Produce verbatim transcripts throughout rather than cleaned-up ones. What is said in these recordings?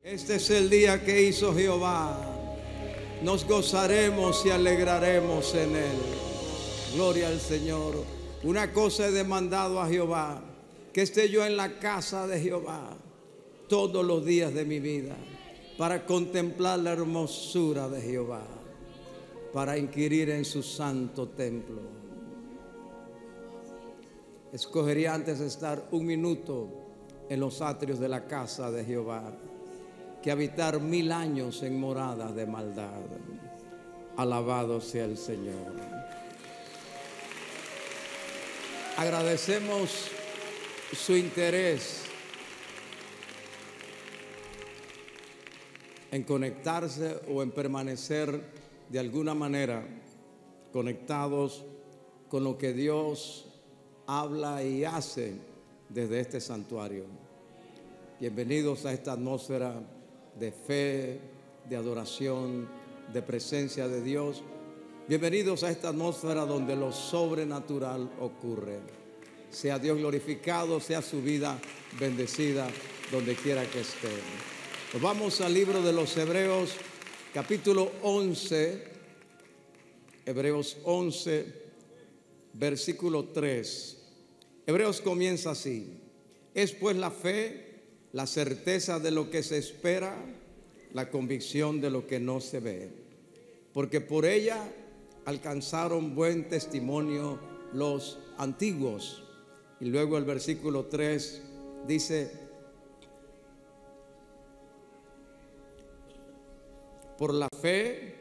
Este es el día que hizo Jehová. Nos gozaremos y alegraremos en él. Gloria al Señor. Una cosa he demandado a Jehová, que esté yo en la casa de Jehová todos los días de mi vida, para contemplar la hermosura de Jehová, para inquirir en su santo templo. Escogería antes estar un minuto en los atrios de la casa de Jehová, que habitar mil años en moradas de maldad. Alabado sea el Señor. Agradecemos su interés en conectarse o en permanecer de alguna manera conectados con lo que Dios habla y hace desde este santuario. Bienvenidos a esta atmósfera de fe, de adoración, de presencia de Dios. Bienvenidos a esta atmósfera donde lo sobrenatural ocurre. Sea Dios glorificado, sea su vida bendecida donde quiera que esté. Nos vamos al libro de los Hebreos, capítulo once, Hebreos once, versículo tres. Hebreos comienza así: es pues la fe, la certeza de lo que se espera, la convicción de lo que no se ve, porque por ella alcanzaron buen testimonio los antiguos. Y luego el versículo tres dice: por la fe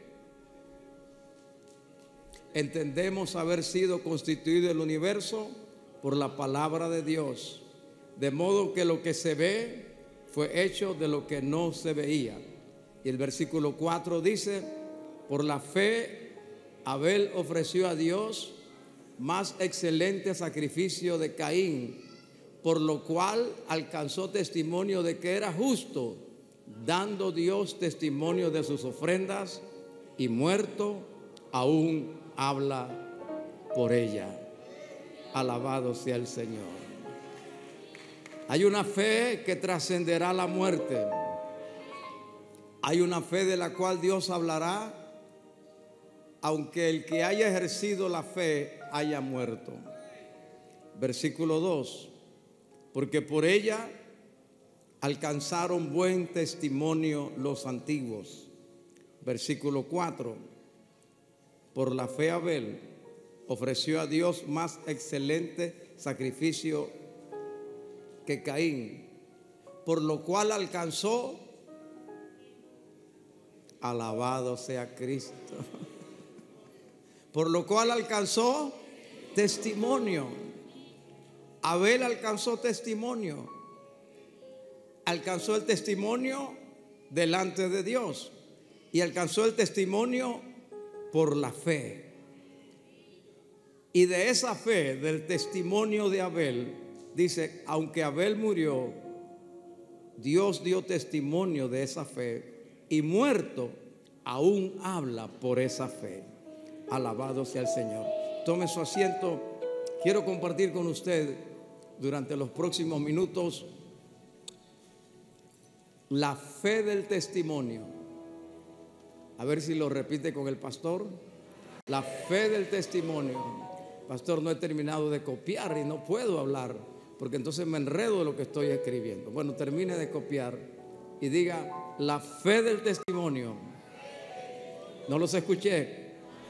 entendemos haber sido constituido el universo por la palabra de Dios, de modo que lo que se ve fue hecho de lo que no se veía. Y el versículo cuatro dice: por la fe Abel ofreció a Dios más excelente sacrificio de Caín, por lo cual alcanzó testimonio de que era justo, dando Dios testimonio de sus ofrendas, y muerto aún habla por ella. Alabado sea el Señor. Hay una fe que trascenderá la muerte. Hay una fe de la cual Dios hablará, aunque el que haya ejercido la fe haya muerto. Versículo dos: porque por ella alcanzaron buen testimonio los antiguos. Versículo cuatro: por la fe Abel ofreció a Dios más excelente sacrificio que Caín, por lo cual alcanzó, alabado sea Cristo, por lo cual alcanzó testimonio. Abel alcanzó testimonio, alcanzó el testimonio delante de Dios, y alcanzó el testimonio por la fe. Y de esa fe, del testimonio de Abel, dice: aunque Abel murió, Dios dio testimonio de esa fe, y muerto aún habla por esa fe. Alabado sea el Señor. Tome su asiento. Quiero compartir con usted durante los próximos minutos la fe del testimonio. A ver si lo repite con el pastor. La fe del testimonio. Pastor, no he terminado de copiar y no puedo hablar, porque entonces me enredo de lo que estoy escribiendo. Bueno, termine de copiar y diga: la fe del testimonio. No los escuché.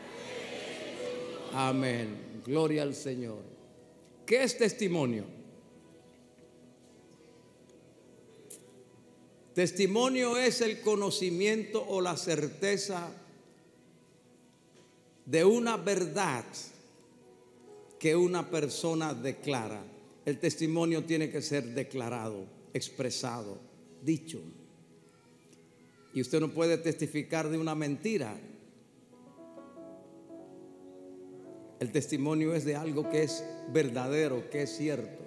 Amén. Gloria al Señor. ¿Qué es testimonio? Testimonio es el conocimiento o la certeza de una verdad que una persona declara. El testimonio tiene que ser declarado, expresado, dicho. Y usted no puede testificar de una mentira. El testimonio es de algo que es verdadero, que es cierto.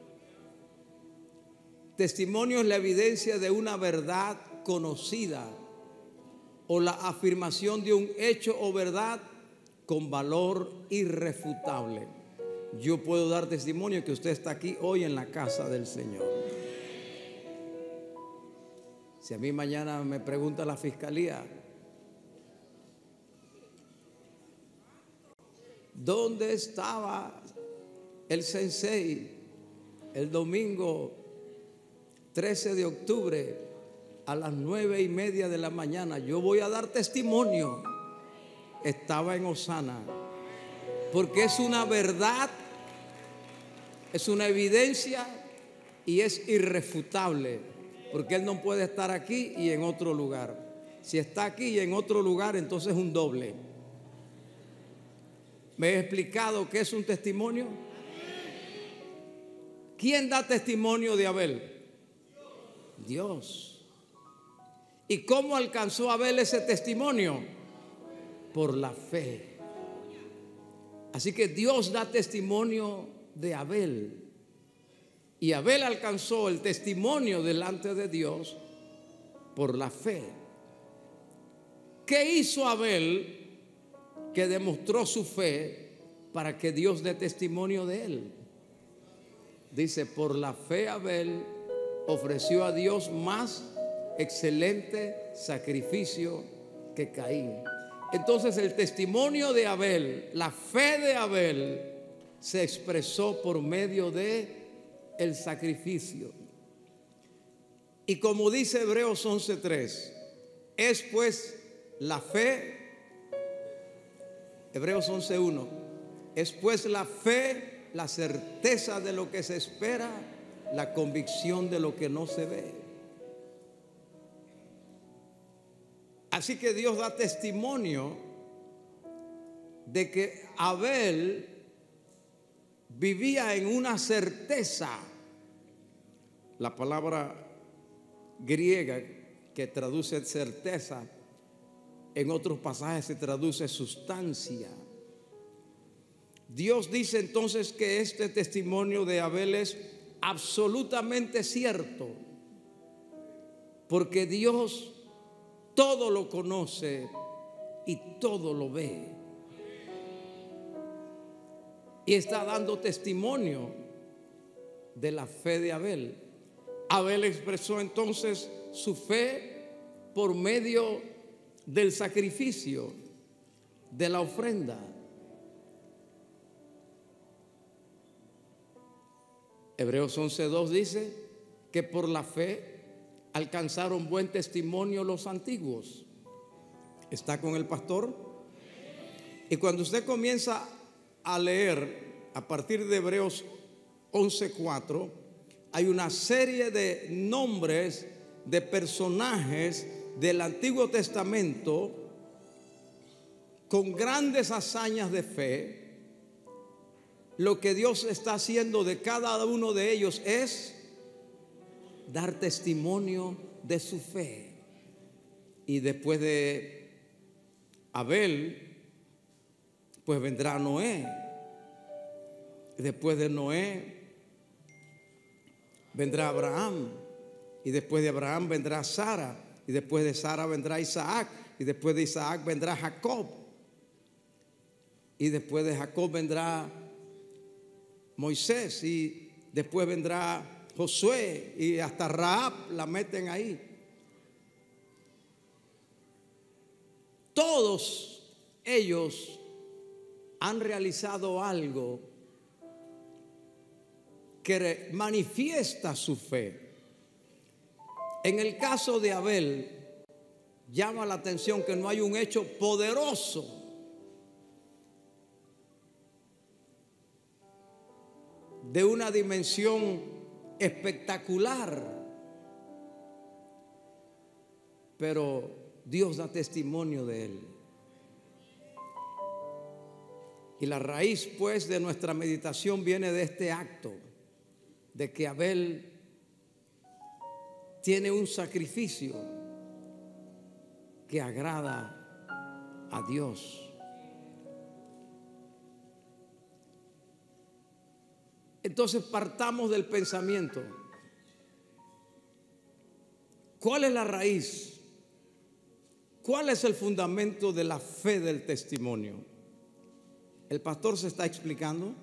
Testimonio es la evidencia de una verdad conocida o la afirmación de un hecho o verdad con valor irrefutable. Yo puedo dar testimonio que usted está aquí hoy en la casa del Señor. Si a mí mañana me pregunta la fiscalía, ¿dónde estaba el sensei el domingo trece de octubre a las nueve y media de la mañana? Yo voy a dar testimonio. Estaba en Osana, porque es una verdad, es una evidencia y es irrefutable, porque él no puede estar aquí y en otro lugar. Si está aquí y en otro lugar, entonces es un doble. ¿Me he explicado qué es un testimonio? ¿Quién da testimonio de Abel? Dios. ¿Y cómo alcanzó Abel ese testimonio? Por la fe. Así que Dios da testimonio de Abel. Y Abel alcanzó el testimonio delante de Dios por la fe. ¿Qué hizo Abel que demostró su fe para que Dios dé testimonio de él? Dice, por la fe Abel ofreció a Dios más excelente sacrificio que Caín. Entonces el testimonio de Abel, la fe de Abel, se expresó por medio de el sacrificio. Y como dice Hebreos once tres, es pues la fe, Hebreos once uno, es pues la fe la certeza de lo que se espera, la convicción de lo que no se ve. Así que Dios da testimonio de que Abel vivía en una certeza. La palabra griega que traduce certeza, en otros pasajes se traduce sustancia. Dios dice entonces que este testimonio de Abel es absolutamente cierto, porque Dios todo lo conoce y todo lo ve. Y está dando testimonio de la fe de Abel. Abel expresó entonces su fe por medio del sacrificio, de la ofrenda. Hebreos once dos dice que por la fe alcanzaron buen testimonio los antiguos. ¿Está con el pastor? Y cuando usted comienza a leer a partir de Hebreos once cuatro, hay una serie de nombres de personajes del Antiguo Testamento con grandes hazañas de fe. Lo que Dios está haciendo de cada uno de ellos es dar testimonio de su fe. Y después de Abel, pues vendrá Noé. Después de Noé vendrá Abraham. Y después de Abraham vendrá Sara. Y después de Sara vendrá Isaac. Y después de Isaac vendrá Jacob. Y después de Jacob vendrá Moisés. Y después vendrá Josué. Y hasta Rahab la meten ahí. Todos ellos han realizado algo que manifiesta su fe. En el caso de Abel, llama la atención que no hay un hecho poderoso de una dimensión espectacular, pero Dios da testimonio de él. Y la raíz pues de nuestra meditación viene de este acto, de que Abel tiene un sacrificio que agrada a Dios. Entonces partamos del pensamiento. ¿Cuál es la raíz? ¿Cuál es el fundamento de la fe del testimonio? ¿El pastor se está explicando?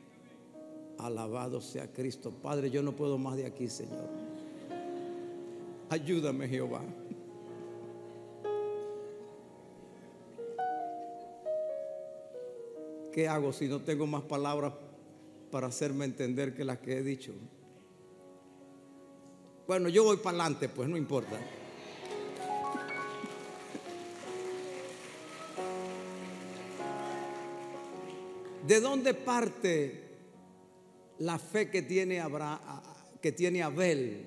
Alabado sea Cristo. Padre, yo no puedo más de aquí, Señor. Ayúdame, Jehová. ¿Qué hago si no tengo más palabras para hacerme entender que las que he dicho? Bueno, yo voy para adelante, pues no importa. ¿De dónde parte la fe que tiene Abraham, que tiene Abel?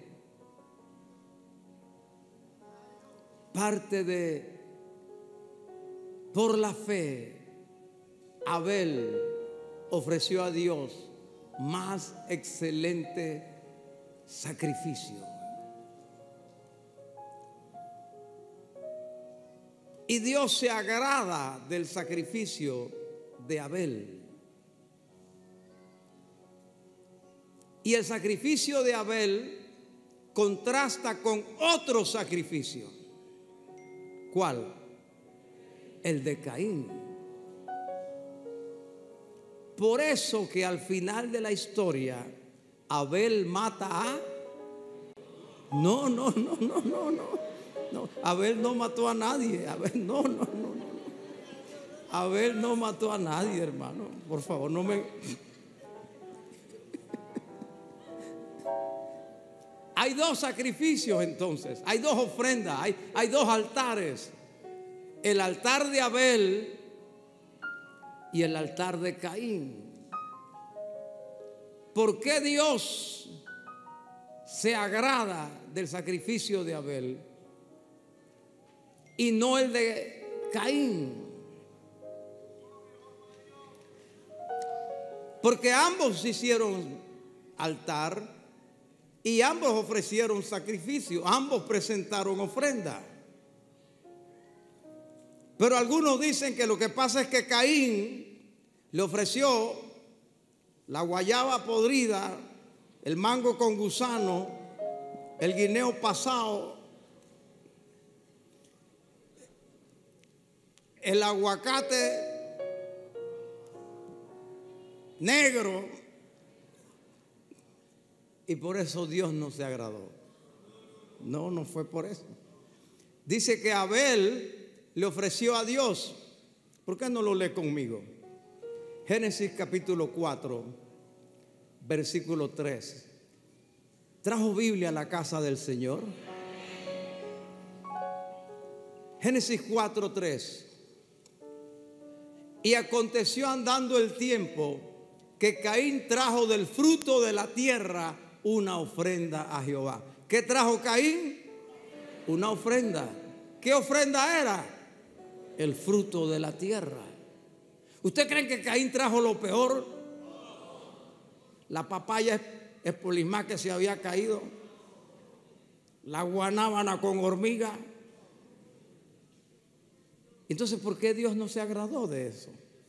Parte de, por la fe, Abel ofreció a Dios más excelente sacrificio. Y Dios se agrada del sacrificio de Abel. Y el sacrificio de Abel contrasta con otro sacrificio. ¿Cuál? El de Caín. Por eso que al final de la historia Abel mata a... No, no, no, no, no, no. No, Abel no mató a nadie. Abel, no, no, no, no. Abel no mató a nadie, hermano. Por favor, no me... Hay dos sacrificios entonces, hay dos ofrendas, hay, hay dos altares. El altar de Abel y el altar de Caín. ¿Por qué Dios se agrada del sacrificio de Abel y no el de Caín? Porque ambos hicieron altar y ambos ofrecieron sacrificio, ambos presentaron ofrenda. Pero algunos dicen que lo que pasa es que Caín le ofreció la guayaba podrida, el mango con gusano, el guineo pasado, el aguacate negro. Y por eso Dios no se agradó. No, no fue por eso. Dice que Abel le ofreció a Dios. ¿Por qué no lo lee conmigo? Génesis capítulo cuatro, versículo tres. ¿Trajo Biblia a la casa del Señor? Génesis cuatro, tres. Y aconteció andando el tiempo que Caín trajo del fruto de la tierra una ofrenda a Jehová. ¿Qué trajo Caín? Una ofrenda. ¿Qué ofrenda era? El fruto de la tierra. ¿Usted cree que Caín trajo lo peor? La papaya espolismá que se había caído, la guanábana con hormiga. Entonces, ¿por qué Dios no se agradó de eso?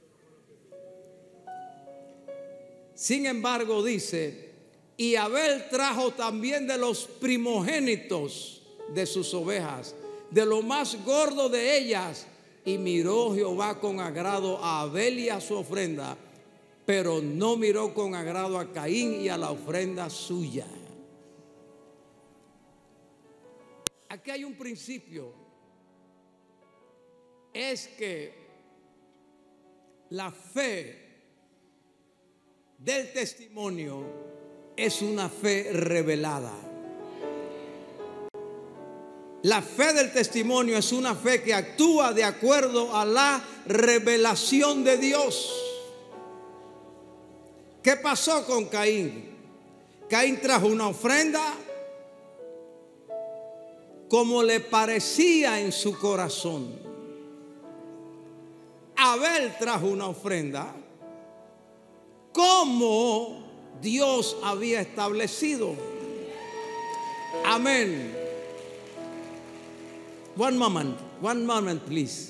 Sin embargo, dice: y Abel trajo también de los primogénitos de sus ovejas, de lo más gordo de ellas. Y miró Jehová con agrado a Abel y a su ofrenda, pero no miró con agrado a Caín y a la ofrenda suya. Aquí hay un principio. Es que la fe del testimonio es una fe revelada. La fe del testimonio es una fe que actúa de acuerdo a la revelación de Dios. ¿Qué pasó con Caín? Caín trajo una ofrenda como le parecía en su corazón. Abel trajo una ofrenda como Dios había establecido. Amén. One moment, one moment, please.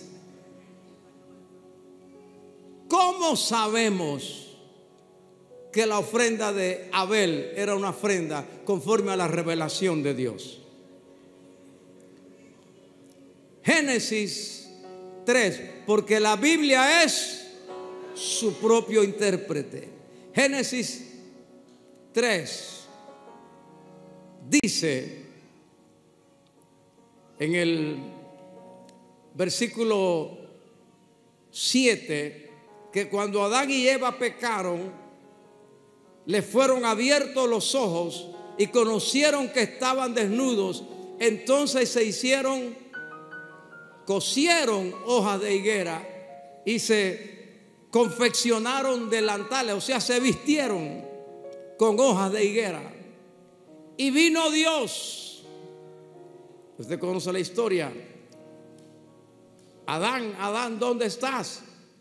¿Cómo sabemos que la ofrenda de Abel era una ofrenda conforme a la revelación de Dios? Génesis tres, porque la Biblia es su propio intérprete. Génesis tres dice en el versículo siete, que cuando Adán y Eva pecaron, les fueron abiertos los ojos y conocieron que estaban desnudos. Entonces se hicieron, cosieron hojas de higuera y se confeccionaron delantales, o sea, se vistieron con hojas de higuera. Y vino Dios. Usted conoce la historia. Adán, Adán, ¿dónde estás?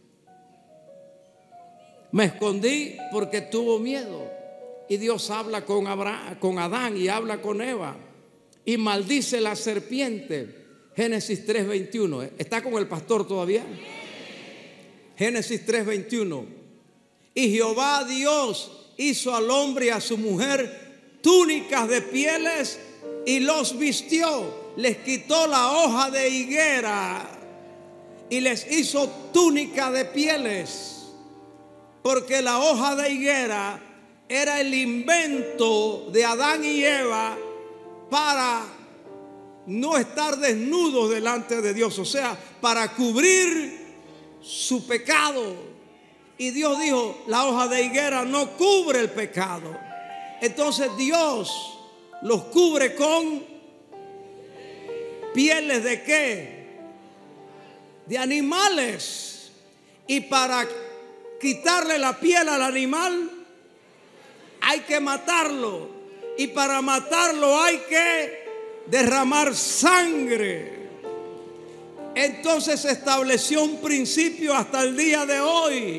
Me escondí porque tuvo miedo. Y Dios habla con Abraham, con Adán, y habla con Eva. Y maldice la serpiente. Génesis tres veintiuno. ¿Está con el pastor todavía? Génesis tres veintiuno. Y Jehová Dios hizo al hombre y a su mujer túnicas de pieles y los vistió. Les quitó la hoja de higuera y les hizo túnica de pieles. Porque la hoja de higuera era el invento de Adán y Eva para no estar desnudos delante de Dios, o sea, para cubrir su pecado. Y Dios dijo, la hoja de higuera no cubre el pecado. Entonces Dios los cubre con pieles de qué? De animales. Y para quitarle la piel al animal hay que matarlo, y para matarlo hay que derramar sangre. Entonces se estableció un principio hasta el día de hoy.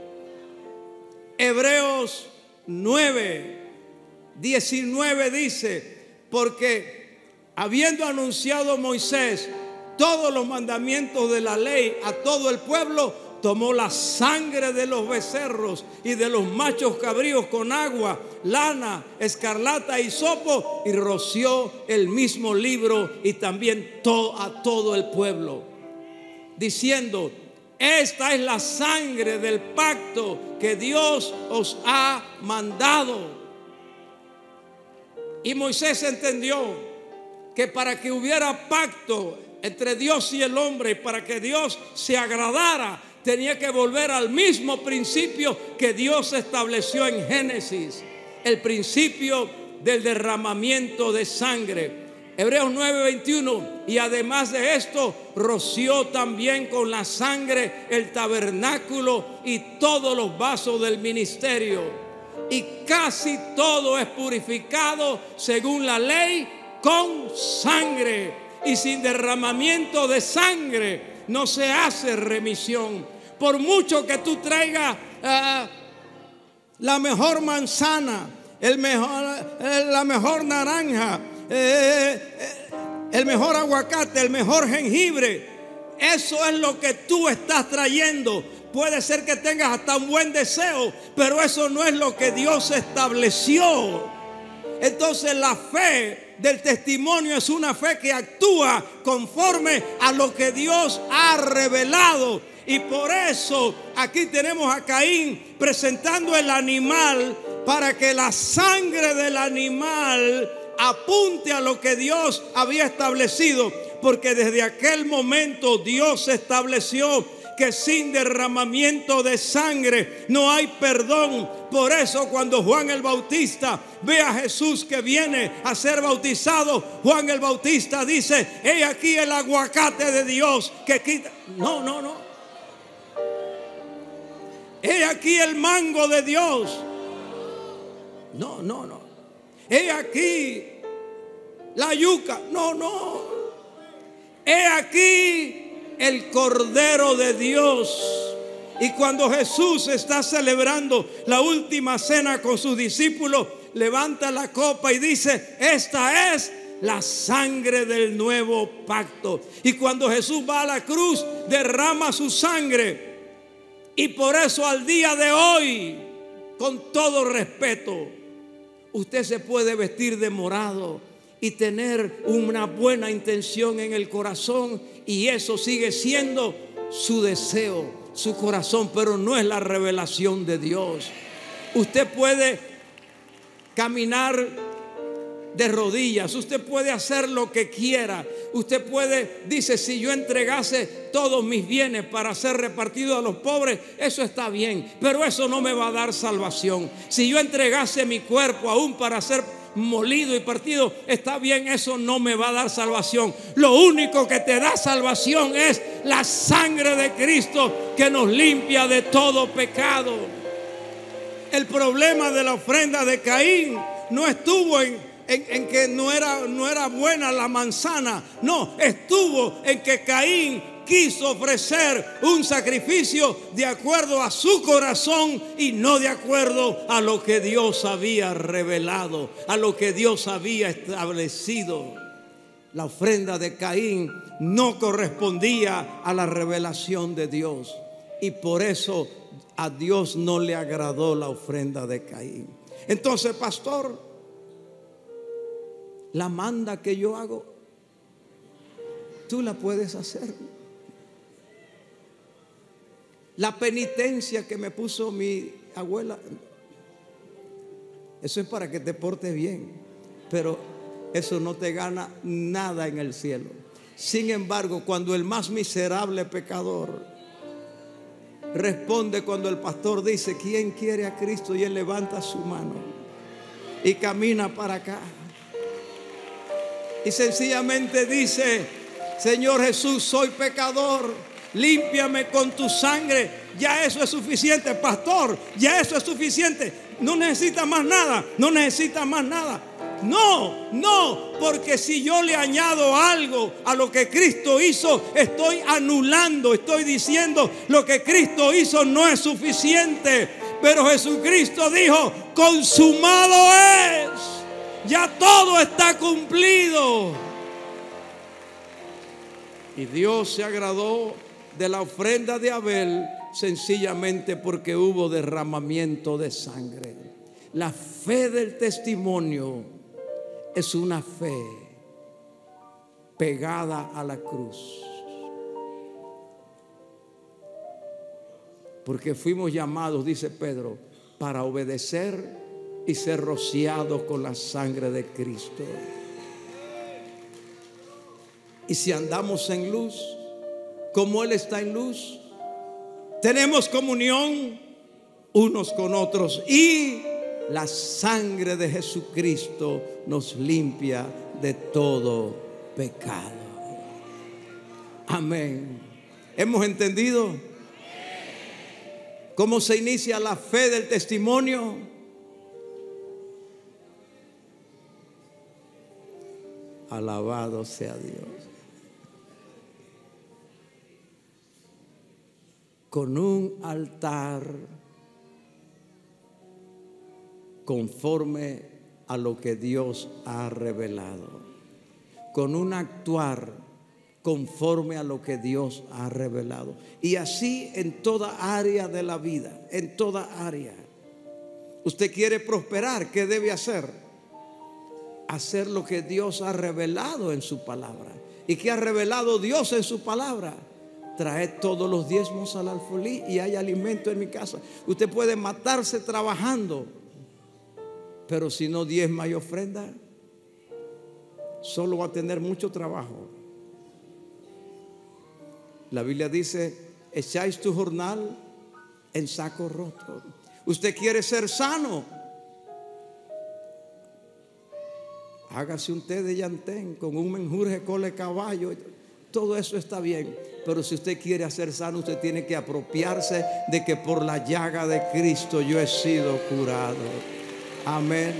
Hebreos nueve diecinueve dice: porque habiendo anunciado Moisés todos los mandamientos de la ley a todo el pueblo, tomó la sangre de los becerros y de los machos cabríos con agua, lana, escarlata y hisopo, y roció el mismo libro y también to- a todo el pueblo, diciendo: esta es la sangre del pacto que Dios os ha mandado. Y Moisés entendió que para que hubiera pacto entre Dios y el hombre, para que Dios se agradara, tenía que volver al mismo principio que Dios estableció en Génesis, el principio del derramamiento de sangre. Hebreos nueve veintiuno: y además de esto, roció también con la sangre el tabernáculo y todos los vasos del ministerio. Y casi todo es purificado según la ley con sangre. Y sin derramamiento de sangre no se hace remisión. Por mucho que tú traigas uh, la mejor manzana, el mejor, eh, la mejor naranja, eh, eh, el mejor aguacate, el mejor jengibre, eso es lo que tú estás trayendo. Puede ser que tengas hasta un buen deseo, pero eso no es lo que Dios estableció. Entonces la fe del testimonio es una fe que actúa conforme a lo que Dios ha revelado. Y por eso aquí tenemos a Caín presentando el animal, para que la sangre del animal apunte a lo que Dios había establecido. Porque desde aquel momento Dios estableció que sin derramamiento de sangre no hay perdón. Por eso cuando Juan el Bautista ve a Jesús que viene a ser bautizado, Juan el Bautista dice: he aquí el aguacate de Dios que quita. No, no, no. He aquí el mango de Dios. No, no, no. He aquí la yuca. No, no. He aquí el Cordero de Dios. Y cuando Jesús está celebrando la última cena con sus discípulos, levanta la copa y dice: esta es la sangre del nuevo pacto. Y cuando Jesús va a la cruz, derrama su sangre. Y por eso al día de hoy, con todo respeto, usted se puede vestir de morado y tener una buena intención en el corazón, y eso sigue siendo su deseo, su corazón, pero no es la revelación de Dios. Usted puede caminar de rodillas, usted puede hacer lo que quiera, Usted puede, dice, si yo entregase todos mis bienes para ser repartidos a los pobres, eso está bien, pero eso no me va a dar salvación. Si yo entregase mi cuerpo aún para ser molido y partido, está bien, eso no me va a dar salvación. Lo único que te da salvación es la sangre de Cristo, que nos limpia de todo pecado. El problema de la ofrenda de Caín no estuvo en, en, en que no era, no era buena la manzana. No, estuvo en que Caín quiso ofrecer un sacrificio de acuerdo a su corazón y no de acuerdo a lo que Dios había revelado, a lo que Dios había establecido. La ofrenda de Caín no correspondía a la revelación de Dios, y por eso a Dios no le agradó la ofrenda de Caín. Entonces, pastor, la manda que yo hago, tú la puedes hacer. La penitencia que me puso mi abuela, eso es para que te portes bien, pero eso no te gana nada en el cielo. Sin embargo, cuando el más miserable pecador responde, cuando el pastor dice: ¿quién quiere a Cristo? Y él levanta su mano y camina para acá y sencillamente dice: Señor Jesús, soy pecador, límpiame con tu sangre. Ya eso es suficiente, pastor, ya eso es suficiente. No necesita más nada, no necesita más nada. No, no, porque si yo le añado algo a lo que Cristo hizo, estoy anulando, estoy diciendo lo que Cristo hizo no es suficiente. Pero Jesucristo dijo: consumado es, ya todo está cumplido. Y Dios se agradó de la ofrenda de Abel sencillamente porque hubo derramamiento de sangre. La fe del testimonio es una fe pegada a la cruz, porque fuimos llamados, dice Pedro, para obedecer y ser rociados con la sangre de Cristo. Y si andamos en luz, como Él está en luz, tenemos comunión unos con otros, y la sangre de Jesucristo nos limpia de todo pecado. Amén. ¿Hemos entendido cómo se inicia la fe del testimonio? Alabado sea Dios. Con un altar conforme a lo que Dios ha revelado, con un actuar conforme a lo que Dios ha revelado, y así en toda área de la vida, en toda área. Usted quiere prosperar, ¿qué debe hacer? Hacer lo que Dios ha revelado en su palabra. ¿Y qué ha revelado Dios en su palabra? Traed todos los diezmos al alfolí y hay alimento en mi casa. Usted puede matarse trabajando, pero si no diezma y ofrenda, solo va a tener mucho trabajo. La Biblia dice: echáis tu jornal en saco roto. Usted quiere ser sano, hágase un té de llantén con un menjurje cole caballo. Todo eso está bien, pero si usted quiere ser sano, usted tiene que apropiarse de que por la llaga de Cristo yo he sido curado. Amén.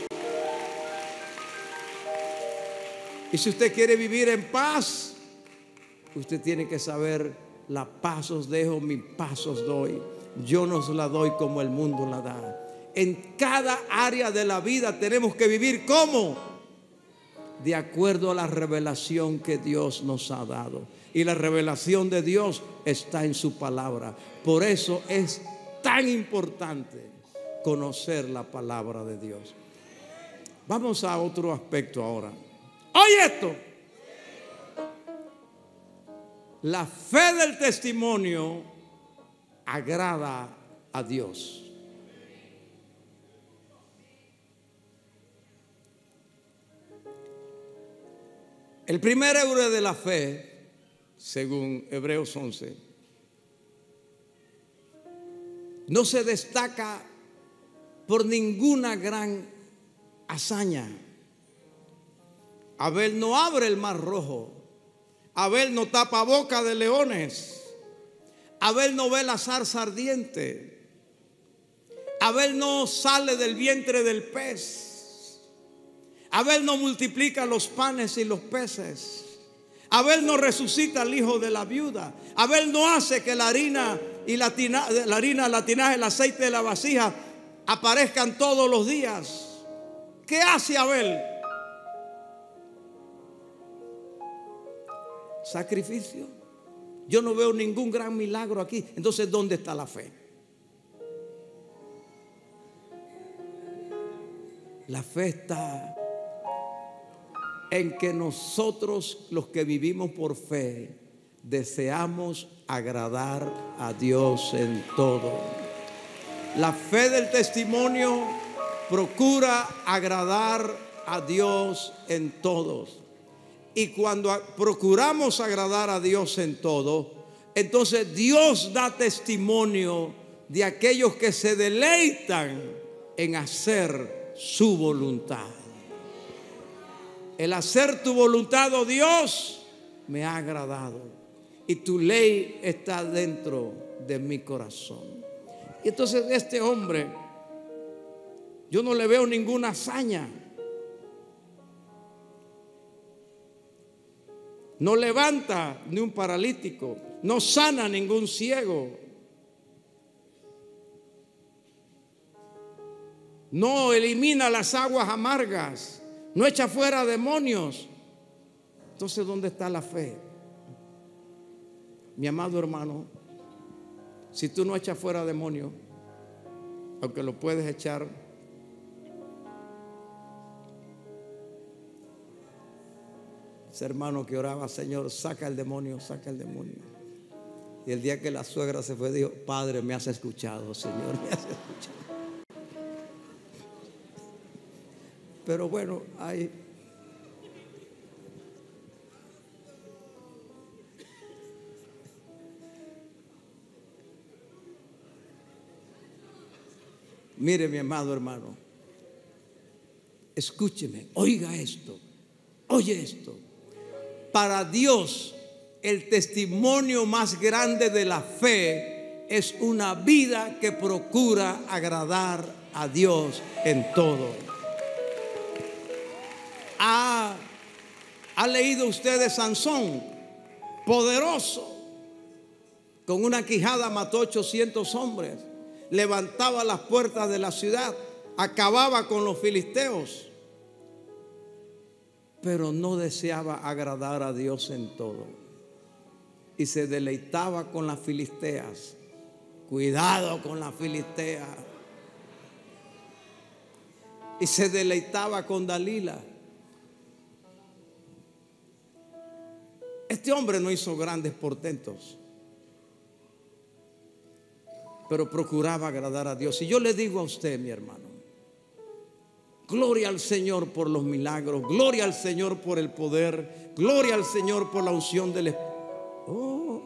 Y si usted quiere vivir en paz, usted tiene que saber: la paz os dejo, mi paz os doy. Yo no os la doy como el mundo la da. En cada área de la vida tenemos que vivir ¿cómo? De acuerdo a la revelación que Dios nos ha dado. Y la revelación de Dios está en su palabra. Por eso es tan importante conocer la palabra de Dios. Vamos a otro aspecto ahora. Oye esto. La fe del testimonio agrada a Dios. El primer héroe de la fe, según Hebreos once, no se destaca por ninguna gran hazaña. Abel no abre el mar rojo. Abel no tapa boca de leones. Abel no ve la zarza ardiente. Abel no sale del vientre del pez. Abel no multiplica los panes y los peces. Abel no resucita al hijo de la viuda. Abel no hace que la harina y la, tina, la harina, la tinaja, el aceite de la vasija aparezcan todos los días. ¿Qué hace Abel? Sacrificio. Yo no veo ningún gran milagro aquí. Entonces, ¿dónde está la fe? La fe está en que nosotros, los que vivimos por fe, deseamos agradar a Dios en todo. La fe del testimonio procura agradar a Dios en todos. Y cuando procuramos agradar a Dios en todo, entonces Dios da testimonio de aquellos que se deleitan en hacer su voluntad. El hacer tu voluntad, oh Dios, me ha agradado, y tu ley está dentro de mi corazón. Y entonces este hombre, yo no le veo ninguna hazaña. No levanta ni un paralítico, no sana ningún ciego, no elimina las aguas amargas, no echa fuera demonios. Entonces, ¿dónde está la fe? Mi amado hermano, si tú no echas fuera demonios, aunque lo puedes echar, ese hermano que oraba, Señor, saca el demonio, saca el demonio. Y el día que la suegra se fue, dijo, Padre, me has escuchado, Señor, me has escuchado. Pero bueno, hay mire, mi amado hermano, escúcheme, oiga esto, oye esto. Para Dios, el testimonio más grande de la fe es una vida que procura agradar a Dios en todo. ¿Ha, ha leído usted de Sansón? Poderoso, con una quijada mató ochocientos hombres, levantaba las puertas de la ciudad, acababa con los filisteos, pero no deseaba agradar a Dios en todo, y se deleitaba con las filisteas. Cuidado con las filisteas. Y se deleitaba con Dalila. Este hombre no hizo grandes portentos, pero procuraba agradar a Dios. Y yo le digo a usted, mi hermano, gloria al Señor por los milagros, gloria al Señor por el poder, gloria al Señor por la unción del Espíritu. Oh,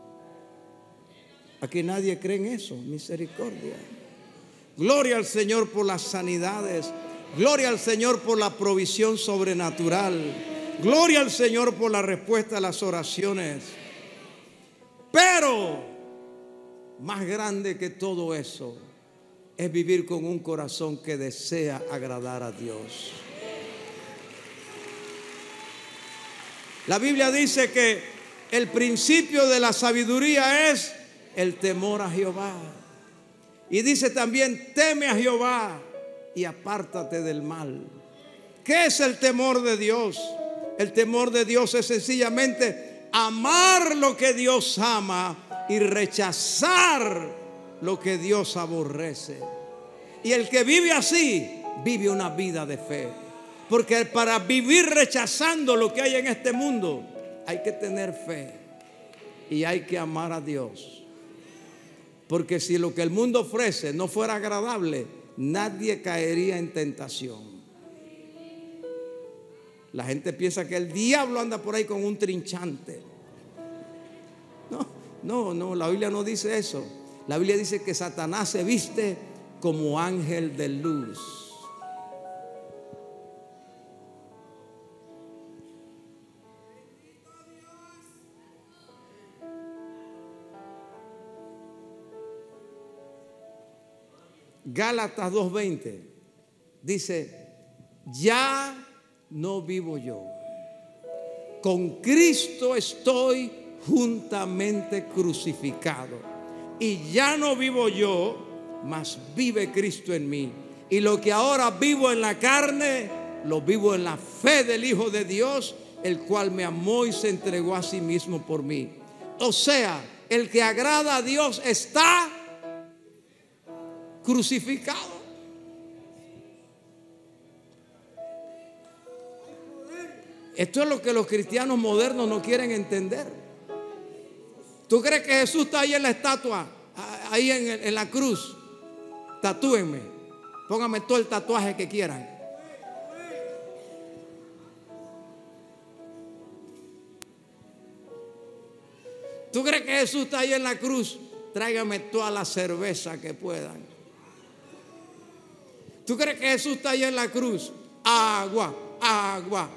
aquí nadie cree en eso, misericordia. Gloria al Señor por las sanidades, gloria al Señor por la provisión sobrenatural, gloria al Señor por la respuesta a las oraciones. Pero más grande que todo eso es vivir con un corazón que desea agradar a Dios. La Biblia dice que el principio de la sabiduría es el temor a Jehová. Y dice también, teme a Jehová y apártate del mal. ¿Qué es el temor de Dios? El temor de Dios es sencillamente amar lo que Dios ama y rechazar lo que Dios aborrece. Y el que vive así, vive una vida de fe. Porque para vivir rechazando lo que hay en este mundo, hay que tener fe y hay que amar a Dios. Porque si lo que el mundo ofrece no fuera agradable, nadie caería en tentación. La gente piensa que el diablo anda por ahí con un trinchante. No, no, no, la Biblia no dice eso. La Biblia dice que Satanás se viste como ángel de luz. Gálatas dos veinte dice: ya no vivo yo, con Cristo estoy juntamente crucificado, y ya no vivo yo, mas vive Cristo en mí. Y lo que ahora vivo en la carne, lo vivo en la fe del Hijo de Dios, el cual me amó y se entregó a sí mismo por mí. O sea, el que agrada a Dios está crucificado. Esto es lo que los cristianos modernos no quieren entender. ¿Tú crees que Jesús está ahí en la estatua, ahí en, en la cruz? Tatúenme, pónganme todo el tatuaje que quieran. ¿Tú crees que Jesús está ahí en la cruz? Tráigame toda la cerveza que puedan. ¿Tú crees que Jesús está ahí en la cruz? Agua, agua.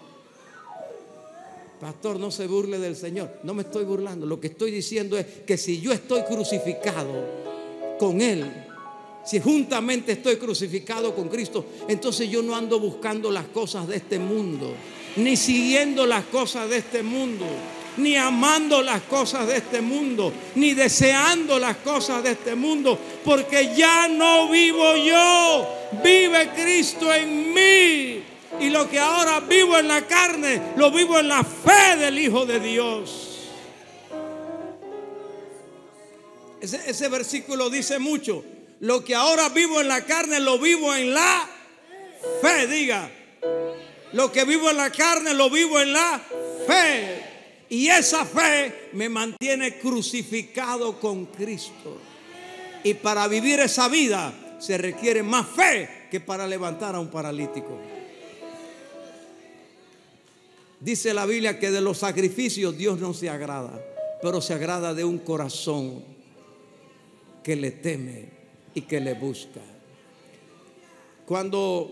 Pastor, no se burle del Señor. No me estoy burlando. Lo que estoy diciendo es que si yo estoy crucificado con Él, si juntamente estoy crucificado con Cristo, entonces yo no ando buscando las cosas de este mundo, ni siguiendo las cosas de este mundo, ni amando las cosas de este mundo, ni deseando las cosas de este mundo, porque ya no vivo yo, vive Cristo en mí. Y lo que ahora vivo en la carne, lo vivo en la fe del Hijo de Dios. Ese, ese versículo dice mucho. Lo que ahora vivo en la carne, lo vivo en la fe. Diga, lo que vivo en la carne, lo vivo en la fe. Y esa fe me mantiene crucificado con Cristo. Y para vivir esa vida se requiere más fe que para levantar a un paralítico. Dice la Biblia que de los sacrificios Dios no se agrada, pero se agrada de un corazón que le teme y que le busca. Cuando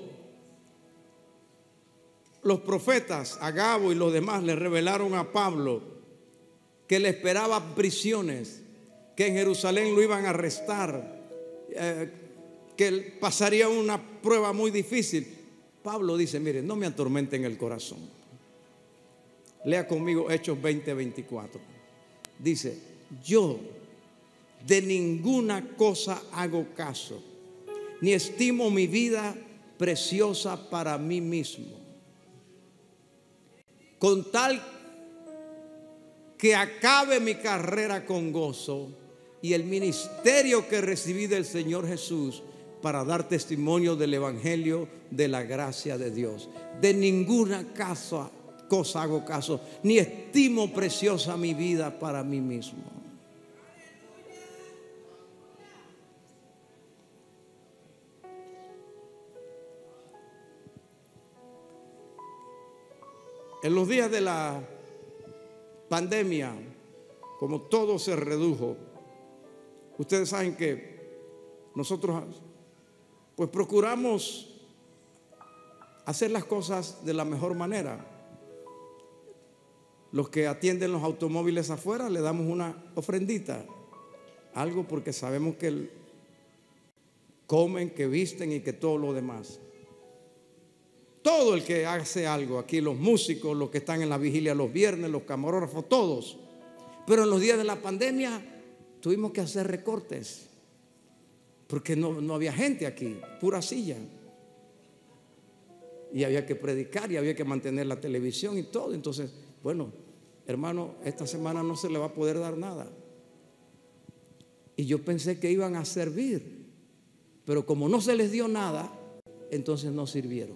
los profetas Agabo y los demás le revelaron a Pablo que le esperaban prisiones, que en Jerusalén lo iban a arrestar, eh, que pasaría una prueba muy difícil, Pablo dice: miren, no me atormenten el corazón. Lea conmigo Hechos veinte veinticuatro. Dice: yo de ninguna cosa hago caso, ni estimo mi vida preciosa para mí mismo, con tal que acabe mi carrera con gozo y el ministerio que recibí del Señor Jesús, para dar testimonio del evangelio de la gracia de Dios. De ninguna cosa cosa hago caso, ni estimo preciosa mi vida para mí mismo. En los días de la pandemia, como todo se redujo, ustedes saben que nosotros pues procuramos hacer las cosas de la mejor manera. Los que atienden los automóviles afuera le damos una ofrendita, algo, porque sabemos que comen, que visten y que todo lo demás. Todo el que hace algo aquí, los músicos, los que están en la vigilia los viernes, los camarógrafos, todos. Pero en los días de la pandemia tuvimos que hacer recortes, porque no, no había gente aquí, pura silla. Y había que predicar y había que mantener la televisión y todo. Entonces, bueno, hermano, esta semana no se le va a poder dar nada. Y yo pensé que iban a servir, pero como no se les dio nada, entonces no sirvieron.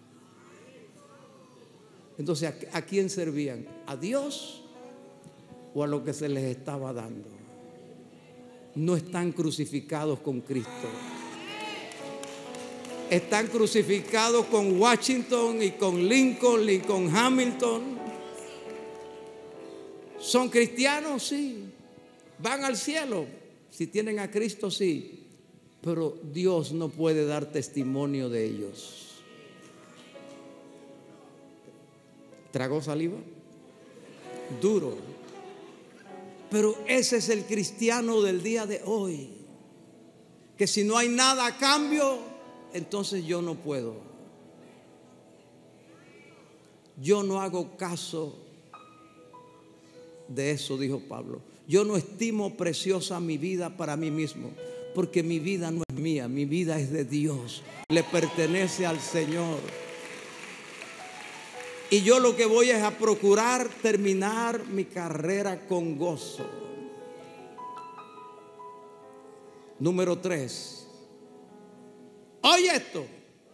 Entonces, ¿a, a quién servían? ¿A Dios o a lo que se les estaba dando? No están crucificados con Cristo. están crucificados con Washington y con Lincoln y con Hamilton. ¿Son cristianos? Sí. ¿Van al cielo? Si tienen a Cristo, sí. Pero Dios no puede dar testimonio de ellos. ¿Tragó saliva? Duro. Pero ese es el cristiano del día de hoy. Que si no hay nada a cambio, entonces yo no puedo. Yo no hago caso de eso, dijo Pablo. Yo no estimo preciosa mi vida para mí mismo, porque mi vida no es mía, mi vida es de Dios, le pertenece al Señor. Y yo lo que voy es a procurar terminar mi carrera con gozo. Número tres. Oye esto.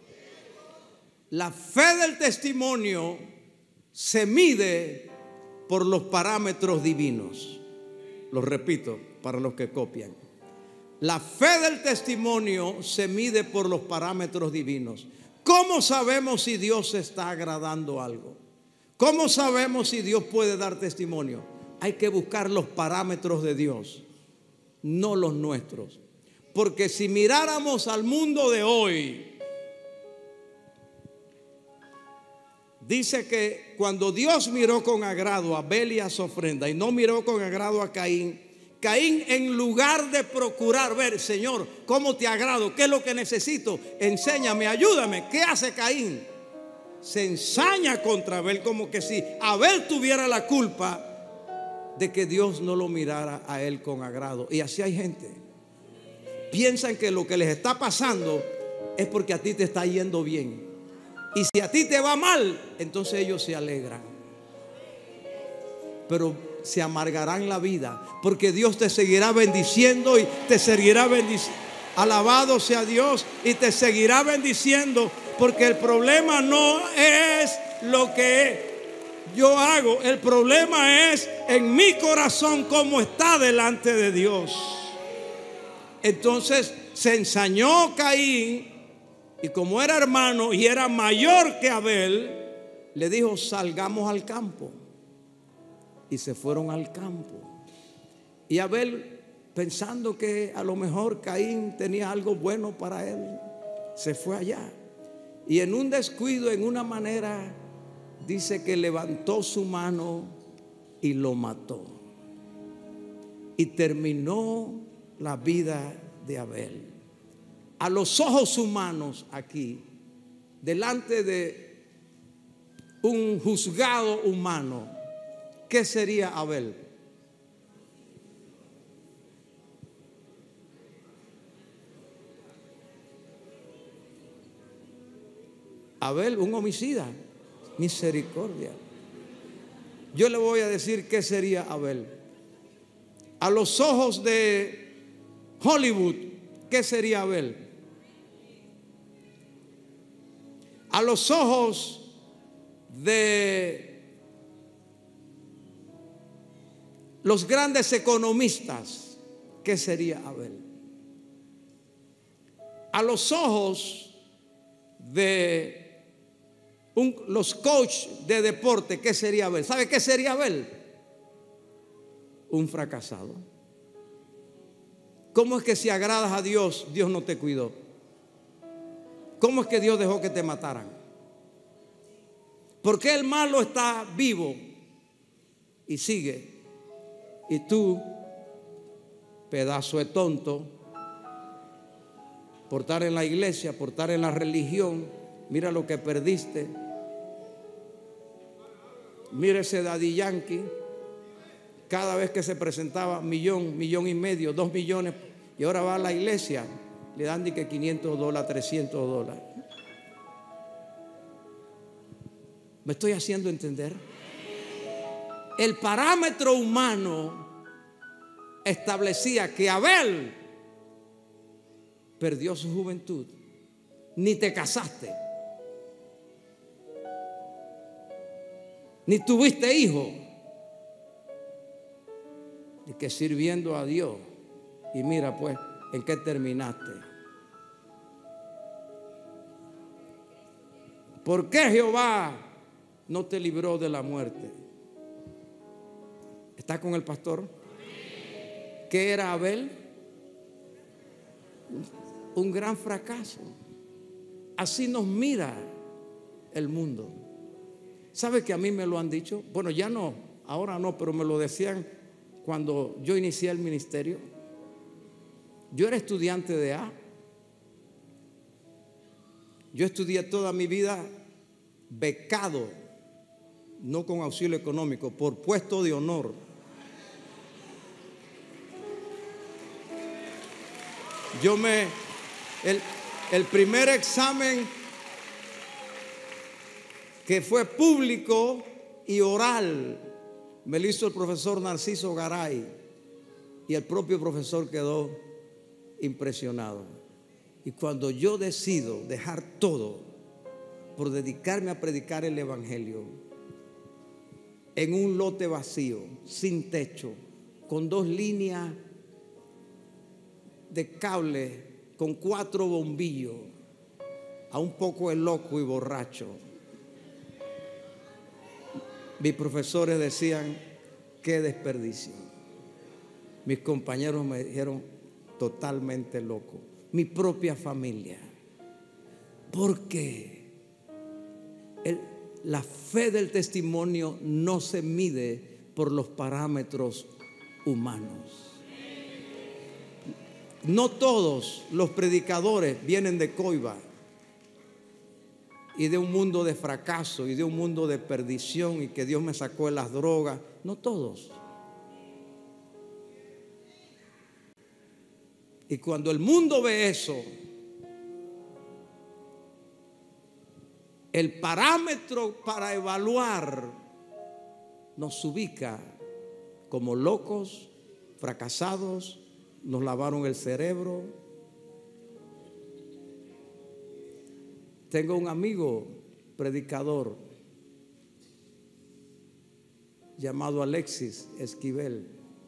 La fe del testimonio se mide por los parámetros divinos. Lo repito para los que copian. La fe del testimonio se mide por los parámetros divinos. ¿Cómo sabemos si Dios está agradando algo? ¿Cómo sabemos si Dios puede dar testimonio? Hay que buscar los parámetros de Dios, no los nuestros. Porque si miráramos al mundo de hoy, dice que cuando Dios miró con agrado a Abel y a su ofrenda y no miró con agrado a Caín, Caín, en lugar de procurar ver, Señor, ¿cómo te agrado? ¿Qué es lo que necesito? Enséñame, ayúdame. ¿Qué hace Caín? Se ensaña contra Abel, como que si Abel tuviera la culpa de que Dios no lo mirara a él con agrado. Y así hay gente. Piensan que lo que les está pasando es porque a ti te está yendo bien. Y si a ti te va mal, entonces ellos se alegran. Pero se amargarán la vida, porque Dios te seguirá bendiciendo y te seguirá bendiciendo. Alabado sea Dios, y te seguirá bendiciendo, porque el problema no es lo que yo hago, el problema es en mi corazón cómo está delante de Dios. Entonces se ensañó Caín, y como era hermano y era mayor que Abel, le dijo: salgamos al campo. Y se fueron al campo. Y Abel, pensando que a lo mejor Caín tenía algo bueno para él, se fue allá. Y en un descuido, en una manera, dice que levantó su mano y lo mató. Y terminó la vida de Abel. A los ojos humanos aquí, delante de un juzgado humano, ¿qué sería Abel? Abel, un homicida. Misericordia. Yo le voy a decir qué sería Abel. A los ojos de Hollywood, ¿qué sería Abel? A los ojos de los grandes economistas, ¿qué sería Abel? A los ojos de un, los coaches de deporte, ¿qué sería Abel? ¿Sabe qué sería Abel? Un fracasado. ¿Cómo es que si agradas a Dios, Dios no te cuidó? ¿Cómo es que Dios dejó que te mataran? ¿Por qué el malo está vivo y sigue? Y tú, pedazo de tonto, por estar en la iglesia, por estar en la religión, mira lo que perdiste. Mira ese Daddy Yankee, cada vez que se presentaba, millón, millón y medio, dos millones, y ahora va a la iglesia, le dan de que quinientos dólares, trescientos dólares. ¿Me estoy haciendo entender? El parámetro humano establecía que Abel perdió su juventud. Ni te casaste, ni tuviste hijo, y que sirviendo a Dios. Y mira pues en qué terminaste. ¿Por qué Jehová no te libró de la muerte? ¿Está con el pastor? ¿Qué era Abel? Un gran fracaso. Así nos mira el mundo. ¿Sabe que a mí me lo han dicho? Bueno, ya no, ahora no, pero me lo decían cuando yo inicié el ministerio. Yo era estudiante de A. Yo estudié toda mi vida becado, no con auxilio económico, por puesto de honor. Yo me, el, el primer examen que fue público y oral, me lo hizo el profesor Narciso Garay, y el propio profesor quedó impresionado. Y cuando yo decido dejar todo por dedicarme a predicar el evangelio en un lote vacío, sin techo, con dos líneas de cable, con cuatro bombillos, a un poco de loco y borracho, mis profesores decían: qué desperdicio. Mis compañeros me dijeron: totalmente loco. Mi propia familia. Porque el, la fe del testimonio no se mide por los parámetros humanos. No todos los predicadores vienen de coiba y de un mundo de fracaso y de un mundo de perdición y que Dios me sacó de las drogas. No todos. Y cuando el mundo ve eso, el parámetro para evaluar nos ubica como locos, fracasados, nos lavaron el cerebro. Tengo un amigo predicador llamado Alexis Esquivel,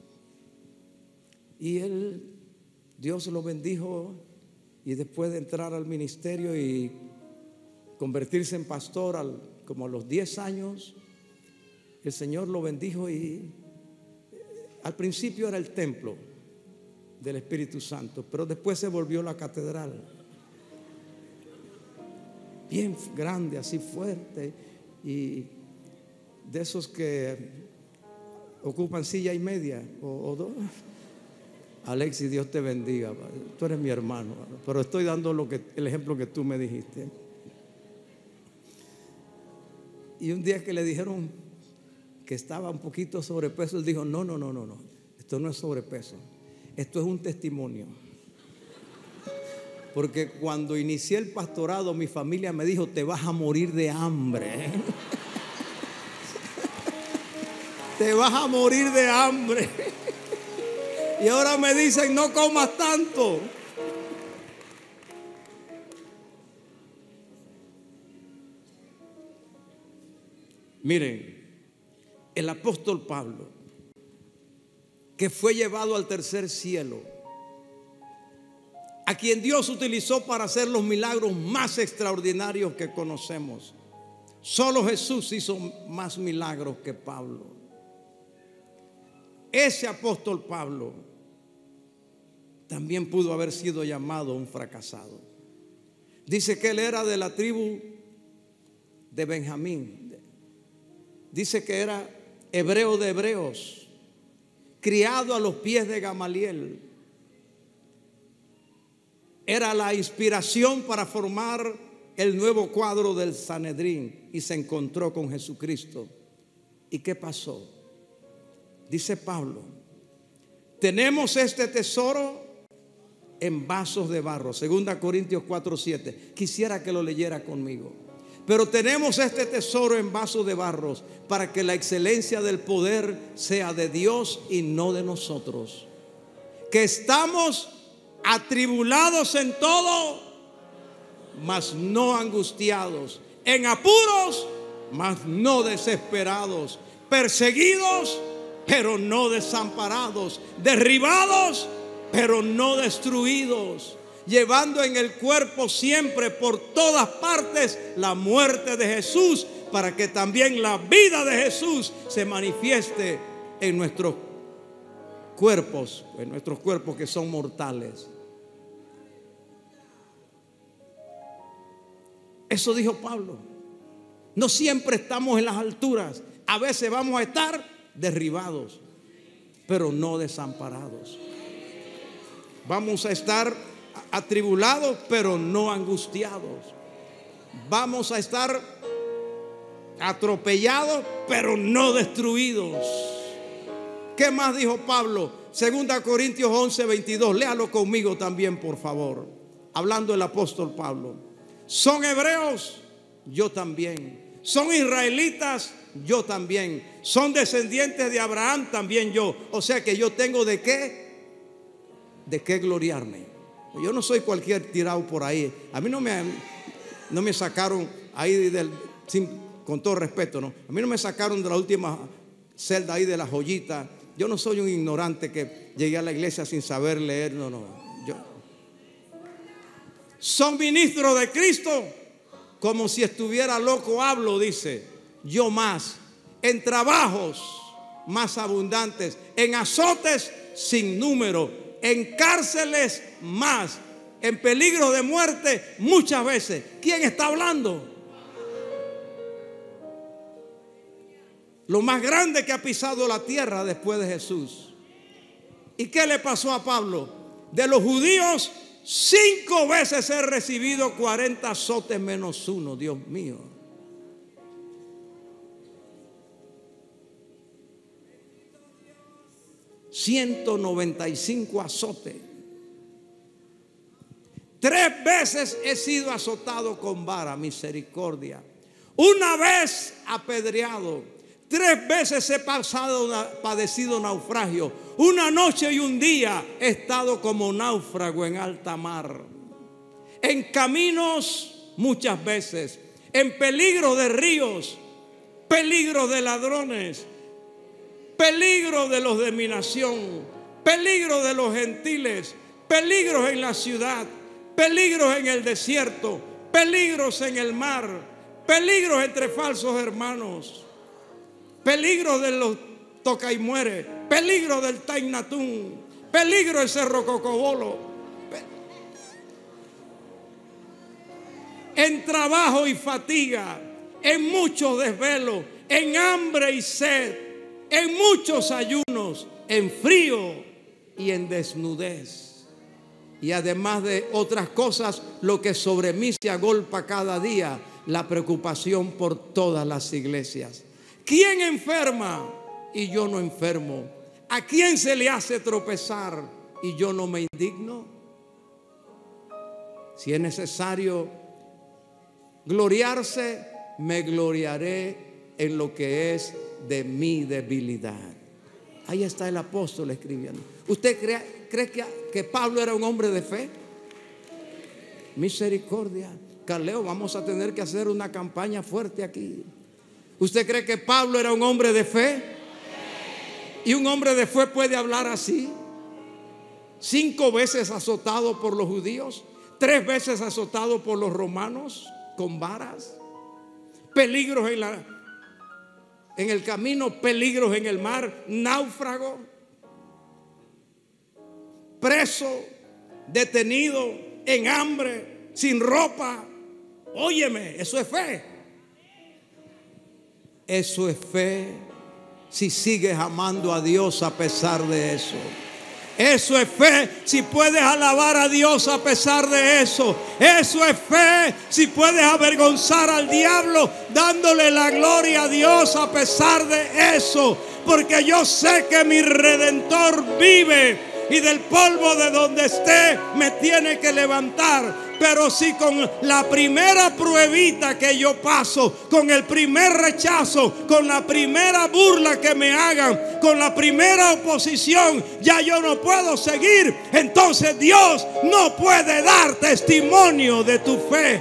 y él, Dios lo bendijo, y después de entrar al ministerio y convertirse en pastor al, como a los diez años, el Señor lo bendijo, y al principio era el templo del Espíritu Santo, pero después se volvió la catedral, bien grande, así fuerte, y de esos que ocupan silla y media o, o dos. Alexis, Dios te bendiga, tú eres mi hermano, pero estoy dando lo que, el ejemplo que tú me dijiste. Y un día que le dijeron que estaba un poquito sobrepeso, él dijo: no, no, no, no, no, esto no es sobrepeso, esto es un testimonio. Porque cuando inicié el pastorado, mi familia me dijo: te vas a morir de hambre. Te vas a morir de hambre. Y ahora me dicen: no comas tanto. Miren, el apóstol Pablo, que fue llevado al tercer cielo, a quien Dios utilizó para hacer los milagros más extraordinarios que conocemos. Solo Jesús hizo más milagros que Pablo. Ese apóstol Pablo también pudo haber sido llamado un fracasado. Dice que él era de la tribu de Benjamín. Dice que era hebreo de hebreos, criado a los pies de Gamaliel. Era la inspiración para formar el nuevo cuadro del Sanedrín, y se encontró con Jesucristo. ¿Y qué pasó? Dice Pablo: tenemos este tesoro en vasos de barro. Segunda Corintios cuatro siete. Quisiera que lo leyera conmigo. Pero tenemos este tesoro en vasos de barro para que la excelencia del poder sea de Dios y no de nosotros. Que estamos atribulados en todo, mas no angustiados, en apuros, mas no desesperados, perseguidos, pero no desamparados, derribados, pero no destruidos, llevando en el cuerpo siempre por todas partes la muerte de Jesús, para que también la vida de Jesús se manifieste en nuestros cuerpos, en nuestros cuerpos que son mortales. Eso dijo Pablo. No siempre estamos en las alturas, a veces vamos a estar derribados, pero no desamparados. Vamos a estar atribulados, pero no angustiados. Vamos a estar atropellados, pero no destruidos. ¿Qué más dijo Pablo? Segunda Corintios once, veintidós. Léalo conmigo también, por favor. Hablando el apóstol Pablo. Son hebreos, yo también. Son israelitas, yo también. Son descendientes de Abraham, también yo. O sea que yo tengo de qué, de qué gloriarme. Yo no soy cualquier tirado por ahí. A mí no me, no me sacaron ahí del, sin, con todo respeto, ¿no? A mí no me sacaron de la última celda ahí de la joyita. Yo no soy un ignorante que llegué a la iglesia sin saber leer. No, no. Yo. Son ministros de Cristo. Como si estuviera loco hablo, dice. Yo más. En trabajos más abundantes. En azotes sin número. En cárceles más. En peligro de muerte muchas veces. ¿Quién está hablando? Lo más grande que ha pisado la tierra después de Jesús. ¿Y qué le pasó a Pablo? De los judíos, cinco veces he recibido cuarenta azotes menos uno. Dios mío. ciento noventa y cinco azotes. Tres veces he sido azotado con vara, misericordia. Una vez apedreado. Tres veces he pasado, padecido naufragio. Una noche y un día he estado como náufrago en alta mar. En caminos muchas veces. En peligro de ríos. Peligro de ladrones. Peligro de los de mi nación. Peligro de los gentiles. Peligros en la ciudad. Peligros en el desierto. Peligros en el mar. Peligros entre falsos hermanos. Peligro de los toca y muere. Peligro del Tainatún. Peligro del Cerro Cocobolo. En trabajo y fatiga. En mucho desvelo. En hambre y sed. En muchos ayunos. En frío y en desnudez. Y además de otras cosas, lo que sobre mí se agolpa cada día, la preocupación por todas las iglesias. ¿Quién enferma y yo no enfermo? ¿A quién se le hace tropezar y yo no me indigno? Si es necesario gloriarse, me gloriaré en lo que es de mi debilidad. Ahí está el apóstol escribiendo. ¿Usted cree, cree que, que Pablo era un hombre de fe? Misericordia. Carleo, vamos a tener que hacer una campaña fuerte aquí. ¿Usted cree que Pablo era un hombre de fe? ¿Y un hombre de fe puede hablar así? Cinco veces azotado por los judíos, tres veces azotado por los romanos con varas, peligros en, la, en el camino, peligros en el mar, náufrago, preso, detenido, en hambre, sin ropa. Óyeme, eso es fe. Eso es fe si sigues amando a Dios a pesar de eso. Eso es fe si puedes alabar a Dios a pesar de eso. Eso es fe si puedes avergonzar al diablo dándole la gloria a Dios a pesar de eso. Porque yo sé que mi Redentor vive y del polvo de donde esté me tiene que levantar. Pero si con la primera pruebita que yo paso, con el primer rechazo, con la primera burla que me hagan, con la primera oposición, ya yo no puedo seguir, entonces Dios no puede dar testimonio de tu fe.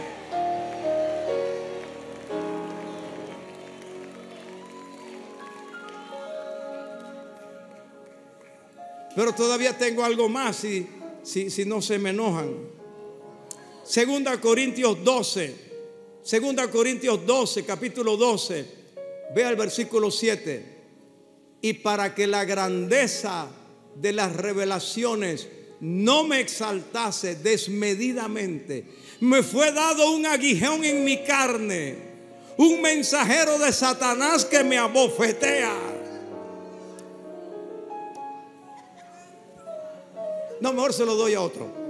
Pero todavía tengo algo más si, si, si no se me enojan. Segunda Corintios doce, Segunda Corintios doce, capítulo doce, vea el versículo siete. Y para que la grandeza de las revelaciones no me exaltase desmedidamente, me fue dado un aguijón en mi carne, un mensajero de Satanás que me abofetea. No, mejor se lo doy a otro.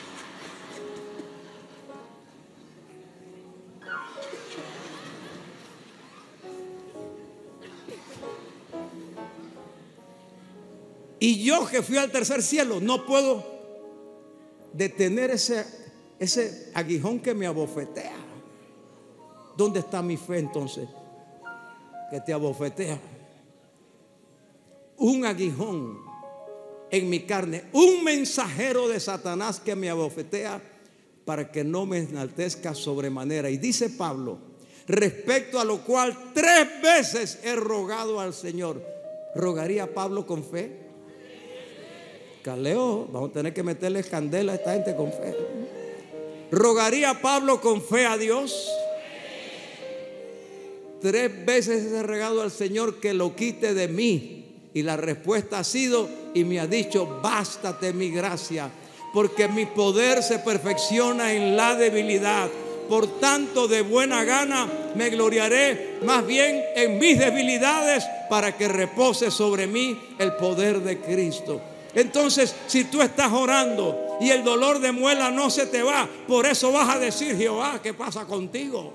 Y yo que fui al tercer cielo, no puedo detener ese, ese aguijón que me abofetea. ¿Dónde está mi fe entonces? Que te abofetea. Un aguijón en mi carne, un mensajero de Satanás que me abofetea para que no me enaltezca sobremanera. Y dice Pablo, respecto a lo cual tres veces he rogado al Señor. ¿Rogaría Pablo con fe? Caleo, vamos a tener que meterle candela a esta gente con fe. ¿Rogaría Pablo con fe a Dios? Tres veces he rogado al Señor que lo quite de mí. Y la respuesta ha sido, y me ha dicho, bástate mi gracia, porque mi poder se perfecciona en la debilidad. Por tanto, de buena gana me gloriaré más bien en mis debilidades, para que repose sobre mí el poder de Cristo. Entonces, si tú estás orando y el dolor de muela no se te va, por eso vas a decir, Jehová, ¿qué pasa contigo?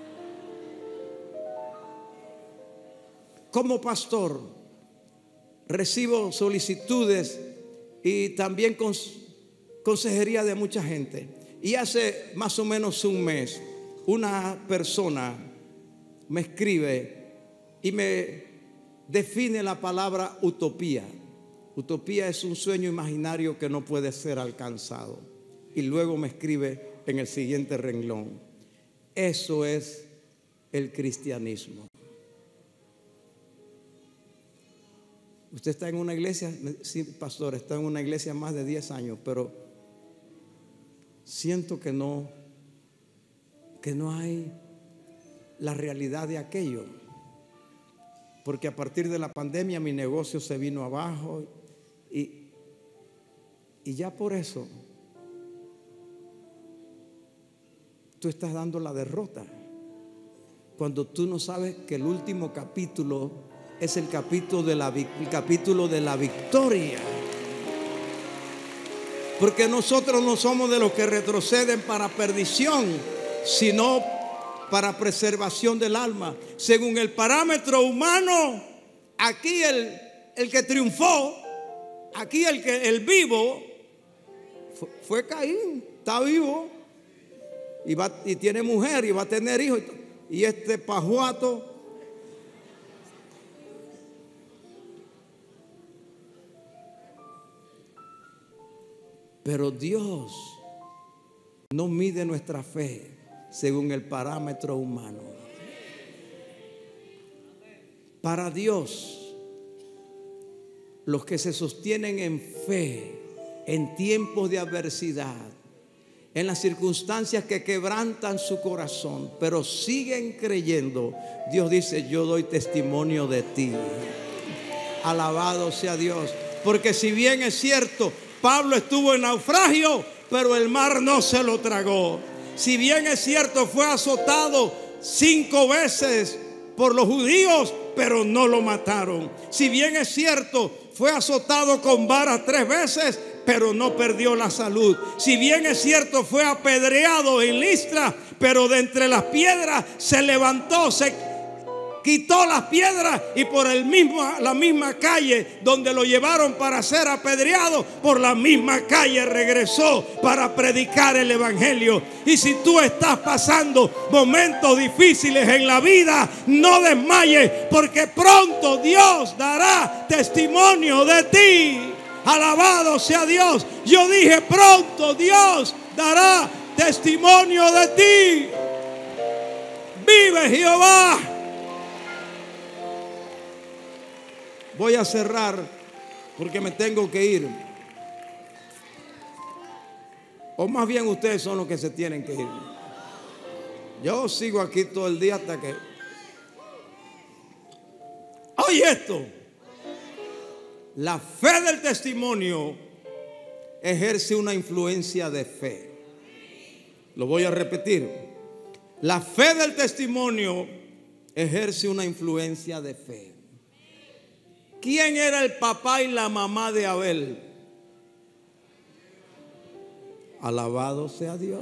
Como pastor, recibo solicitudes y también consejería de mucha gente. Y hace más o menos un mes, una persona me escribe y me define la palabra utopía. Utopía es un sueño imaginario que no puede ser alcanzado. Y luego me escribe en el siguiente renglón, eso es el cristianismo. Usted está en una iglesia, sí, pastor, está en una iglesia más de diez años, pero siento que no, que no hay la realidad de aquello. Porque a partir de la pandemia mi negocio se vino abajo. Y, y ya por eso tú estás dando la derrota, cuando tú no sabes que el último capítulo es el capítulo de la, el capítulo de la victoria. Porque nosotros no somos de los que retroceden para perdición, sino para preservación del alma. Según el parámetro humano, aquí el, el que triunfó, aquí el que el vivo fue, fue Caín. Está vivo y, va, y tiene mujer y va a tener hijos. Y este pajuato pero Dios no mide nuestra fe según el parámetro humano. Para Dios, los que se sostienen en fe en tiempos de adversidad, en las circunstancias que quebrantan su corazón, pero siguen creyendo, Dios dice, yo doy testimonio de ti. Alabado sea Dios. Porque si bien es cierto, Pablo estuvo en naufragio, pero el mar no se lo tragó. Si bien es cierto, fue azotado cinco veces por los judíos, pero no lo mataron. Si bien es cierto, fue azotado con vara tres veces, pero no perdió la salud. Si bien es cierto, fue apedreado en Listra, pero de entre las piedras se levantó, se quitó las piedras y por el mismo, la misma calle donde lo llevaron para ser apedreado, por la misma calle regresó para predicar el evangelio. Y si tú estás pasando momentos difíciles en la vida, no desmayes, porque pronto Dios dará testimonio de ti. Alabado sea Dios. Yo dije, pronto Dios dará testimonio de ti. Vive Jehová. Voy a cerrar porque me tengo que ir. O más bien ustedes son los que se tienen que ir. Yo sigo aquí todo el día hasta que... Oye esto. La fe del testimonio ejerce una influencia de fe. Lo voy a repetir. La fe del testimonio ejerce una influencia de fe. ¿Quién era el papá y la mamá de Abel? Alabado sea Dios.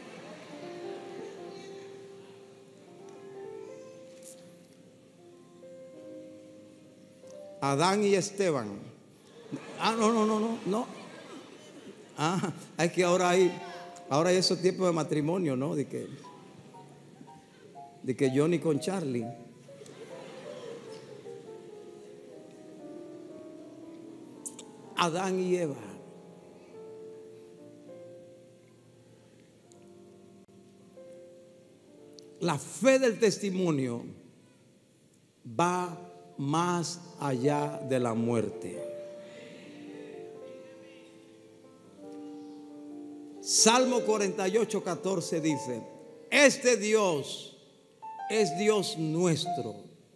Adán y Esteban. Ah, no, no, no, no, no. Ah, hay que ahora hay, ahora hay esos tipos de matrimonio, ¿no? De que, de que Johnny con Charlie. Adán y Eva. La fe del testimonio va más allá de la muerte. Salmo cuarenta y ocho, catorce dice: este Dios es Dios nuestro,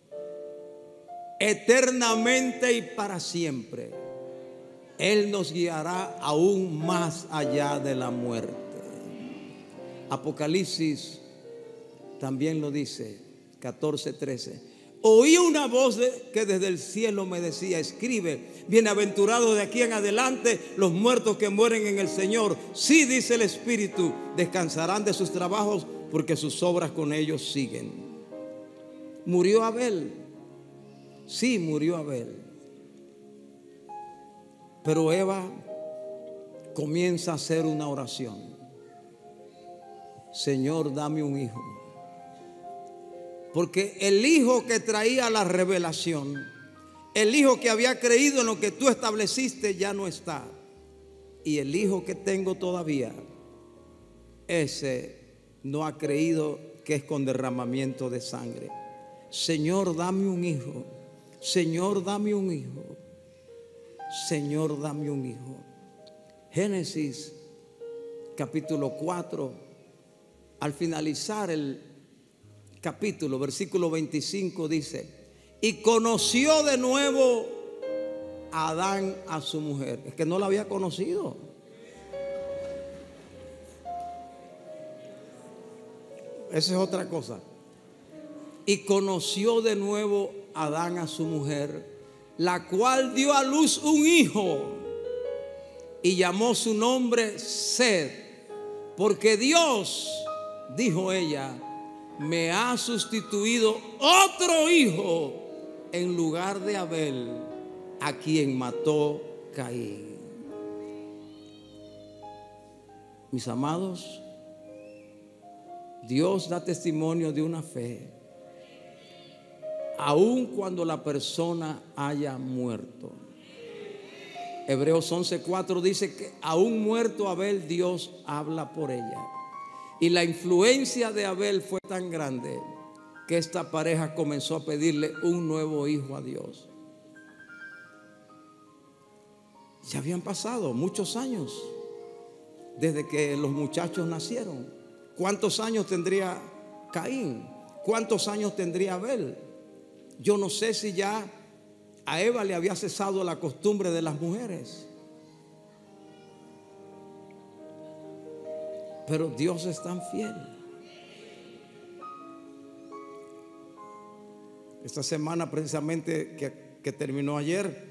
eternamente y para siempre. Él nos guiará aún más allá de la muerte. Apocalipsis también lo dice, catorce, trece. Oí una voz de, que desde el cielo me decía: escribe, bienaventurados de aquí en adelante los muertos que mueren en el Señor. Sí, dice el Espíritu, descansarán de sus trabajos, porque sus obras con ellos siguen. ¿Murió Abel? Sí, murió Abel. Pero Eva comienza a hacer una oración: Señor, dame un hijo. Porque el hijo que traía la revelación, el hijo que había creído en lo que tú estableciste, ya no está. Y el hijo que tengo todavía, ese no ha creído que es con derramamiento de sangre. Señor, dame un hijo. Señor, dame un hijo. Señor, dame un hijo. Génesis capítulo cuatro, al finalizar el capítulo, versículo veinticinco dice: y conoció de nuevo a Adán a su mujer. Es que no la había conocido. Esa es otra cosa. Y conoció de nuevo a Adán a su mujer, la cual dio a luz un hijo y llamó su nombre Sed, porque Dios, dijo ella, me ha sustituido otro hijo en lugar de Abel, a quien mató Caín. Mis amados, Dios da testimonio de una fe, aun cuando la persona haya muerto. Hebreos once cuatro dice que aun muerto Abel, Dios habla por ella. Y la influencia de Abel fue tan grande que esta pareja comenzó a pedirle un nuevo hijo a Dios. Ya habían pasado muchos años desde que los muchachos nacieron. ¿Cuántos años tendría Caín? ¿Cuántos años tendría Abel? Yo no sé si ya a Eva le había cesado la costumbre de las mujeres. Pero Dios es tan fiel. Esta semana precisamente que, que terminó ayer,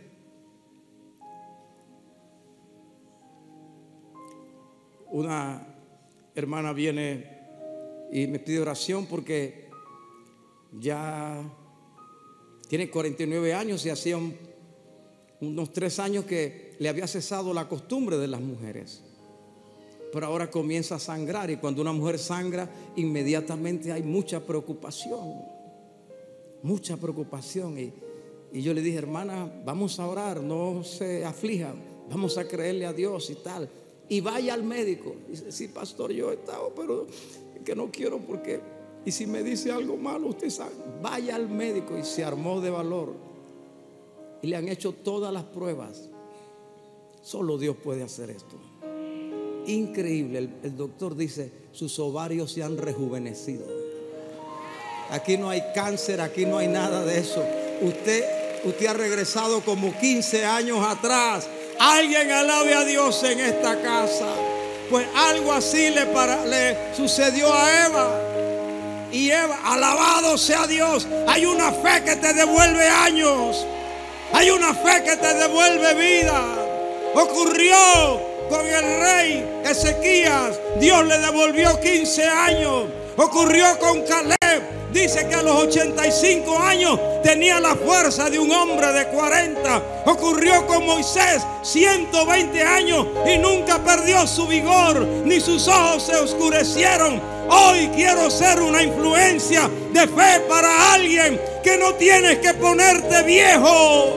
una hermana viene y me pide oración porque ya tiene cuarenta y nueve años y hacía un, unos tres años que le había cesado la costumbre de las mujeres. Pero ahora comienza a sangrar, y cuando una mujer sangra, inmediatamente hay mucha preocupación. Mucha preocupación. Y, y yo le dije: hermana, vamos a orar, no se aflija, vamos a creerle a Dios y tal. Y vaya al médico. Dice: sí, pastor, yo he estado, pero que no quiero porque, y si me dice algo malo, usted sabe. Vaya al médico. Y se armó de valor. Y le han hecho todas las pruebas. Solo Dios puede hacer esto. increíble. El, el doctor dice, sus ovarios se han rejuvenecido. Aquí no hay cáncer, aquí no hay nada de eso. Usted, usted ha regresado como quince años atrás. Alguien alabe a Dios en esta casa. Pues algo así le, para, le sucedió a Eva. Y Eva, alabado sea Dios. Hay una fe que te devuelve años. Hay una fe que te devuelve vida. Ocurrió con el rey Ezequías. Dios le devolvió quince años. Ocurrió con Caleb. Dice que a los ochenta y cinco años tenía la fuerza de un hombre de cuarenta. Ocurrió con Moisés, ciento veinte años, y nunca perdió su vigor, ni sus ojos se oscurecieron. Hoy quiero ser una influencia de fe para alguien, que no tienes que ponerte viejo.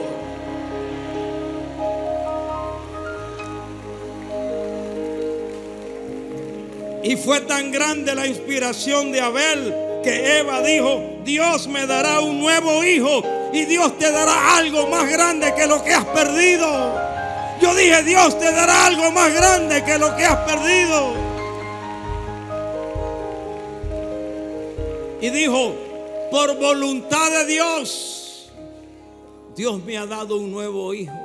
Y fue tan grande la inspiración de Abel que Eva dijo, Dios me dará un nuevo hijo y Dios te dará algo más grande que lo que has perdido. Yo dije, Dios te dará algo más grande que lo que has perdido. Y dijo, por voluntad de Dios, Dios me ha dado un nuevo hijo.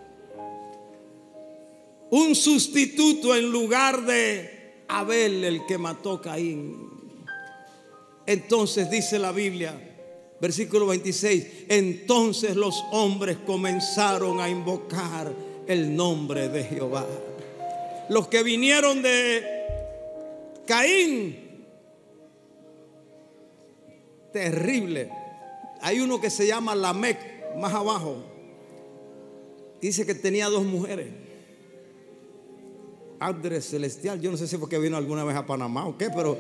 Un sustituto en lugar de Abel, el que mató a Caín. Entonces dice la Biblia, versículo veintiséis, entonces los hombres comenzaron a invocar el nombre de Jehová. Los que vinieron de Caín, terrible. Hay uno que se llama Lamec, más abajo. Dice que tenía dos mujeres. Padre celestial, yo no sé si fue que vino alguna vez a Panamá o qué, pero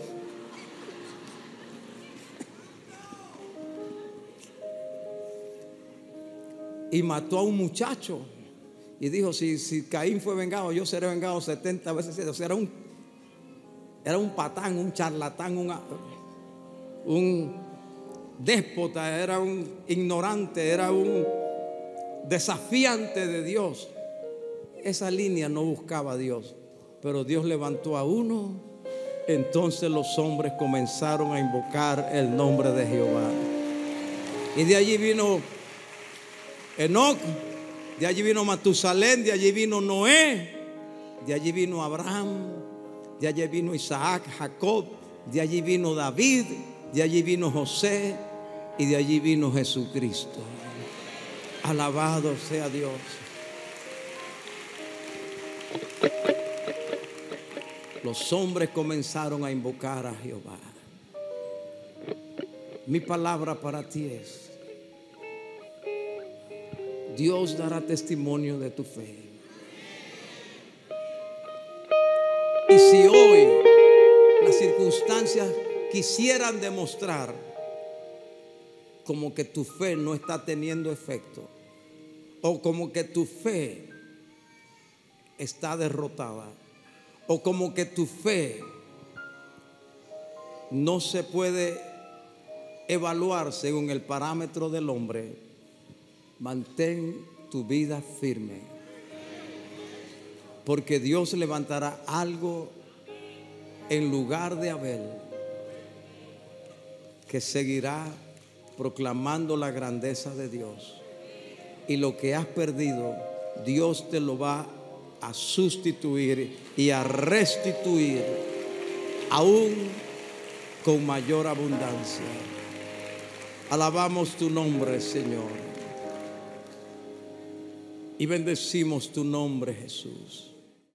y mató a un muchacho y dijo, si, si Caín fue vengado, yo seré vengado setenta veces siete. O sea, era un, era un patán, un charlatán, un, un déspota, era un ignorante, era un desafiante de Dios. Esa línea no buscaba a Dios, pero Dios levantó a uno. Entonces los hombres comenzaron a invocar el nombre de Jehová. Y de allí vino Enoc, de allí vino Matusalén, de allí vino Noé, de allí vino Abraham, de allí vino Isaac, Jacob, de allí vino David, de allí vino José y de allí vino Jesucristo. Alabado sea Dios. Los hombres comenzaron a invocar a Jehová. Mi palabra para ti es: Dios dará testimonio de tu fe. Y si hoy las circunstancias quisieran demostrar como que tu fe no está teniendo efecto, o como que tu fe está derrotada, o como que tu fe no se puede evaluar según el parámetro del hombre, mantén tu vida firme, porque Dios levantará algo en lugar de Abel, que seguirá proclamando la grandeza de Dios. Y lo que has perdido, Dios te lo va a sustituir y a restituir aún con mayor abundancia. Alabamos tu nombre, Señor, y bendecimos tu nombre, Jesús.